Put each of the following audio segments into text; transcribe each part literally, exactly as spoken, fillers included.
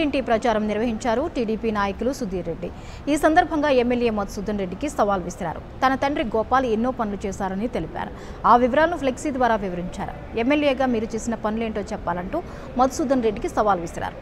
ఇంటి ప్రచారం నిర్వహించారు టీడీపీ నాయకులు సుధీర్ రెడ్డి. ఈ సందర్భంగా ఎమ్మెల్యే మధుసూదన్ రెడ్డికి సవాల్ విసిరారు. తన తండ్రి గోపాల్ ఎన్నో పనులు చేశారని తెలిపారు. ఆ వివరాలను ఫ్లెక్సీ ద్వారా వివరించారు. ఎమ్మెల్యేగా మీరు చేసిన పనులేంటో చెప్పాలంటూ మధుసూదన్ రెడ్డికి సవాల్ విసిరారు.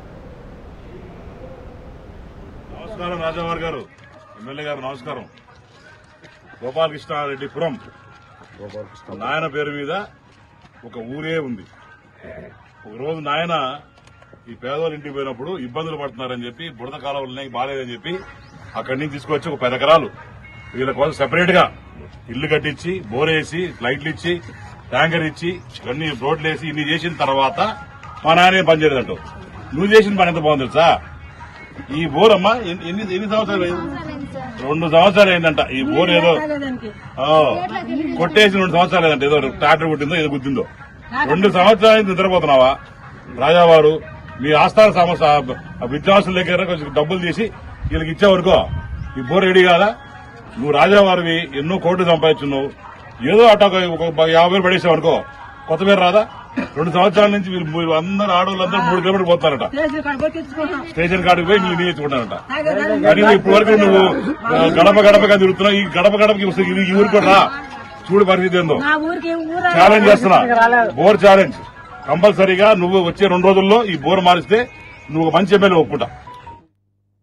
నమస్కారం రాజావారి గారు, ఎమ్మెల్యే గారు నమస్కారం. గోపాలకృష్ణారెడ్డిపురం నాయన పేరు మీద ఒక ఊరే ఉంది. ఒక రోజు నాయన ఈ పేదవాళ్ళ ఇంటికి పోయినప్పుడు ఇబ్బందులు పడుతున్నారని చెప్పి బురద కాలువలు బాగాలేదని చెప్పి అక్కడి నుంచి తీసుకొచ్చి ఒక పది ఎకరాలు వీళ్ళ కోసం సెపరేట్ గా ఇల్లు కట్టించి బోరేసి లైట్లు ఇచ్చి ట్యాంకర్ ఇచ్చి ఇవన్నీ రోడ్లు వేసి ఇన్ని చేసిన తర్వాత మా నాయన పని చేయలేదంట. నువ్వు చేసిన పని ఎంత బాగుంది తెలుసా? ఈ బోర్ అమ్మా ఎన్ని ఎన్ని సంవత్సరాలు రెండు సంవత్సరాలు అయిందంట. ఈ బోర్ ఏదో కొట్టేసి రెండు సంవత్సరాలు లేదంట. ఏదో ట్రాక్టర్ కొట్టిందో ఏదో గుద్దిందో. రెండు సంవత్సరాలు నిద్రపోతున్నావా రాజావారు? మీ ఆస్థాన సమస్య విద్యార్థుల దగ్గర కొంచెం డబ్బులు తీసి వీళ్ళకి ఇచ్చేవరకు ఈ బోర్ రెడీ కాదా? నువ్వు రాజావారివి ఎన్నో కోట్లు సంపాదించున్నావు. ఏదో అట్ట ఒక యాభై వేలు పడేసావు అనుకో, కొత్త పేరు రాదా? రెండు సంవత్సరాల నుంచి వీళ్ళు అందరూ ఆడవాళ్ళందరూ మూడు కిలోమీటర్లు పోతారట. స్టేషన్ కాడికి పోయి నీళ్ళు తీయించుకుంటారట. కానీ ఇప్పటి వరకు నువ్వు గడప గడపగా తిరుగుతున్నావు. ఈ గడప గడపకి ఈ ఊరికి కూడా రా, చూడు పరిస్థితి ఏందో. ఛాలెంజ్ చేస్తున్నా, బోర్ ఛాలెంజ్. కంపల్సరీగా నువ్వు వచ్చే రెండు రోజుల్లో ఈ బోర్ మారిస్తే నువ్వు మంచి ఎమ్మెల్యే ఒప్పుకుంటా.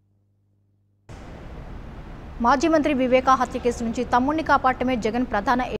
మాజీ మంత్రి వివేకా హత్య కేసు నుంచి తమ్ముడిని కాపాడటమే జగన్ ప్రధాన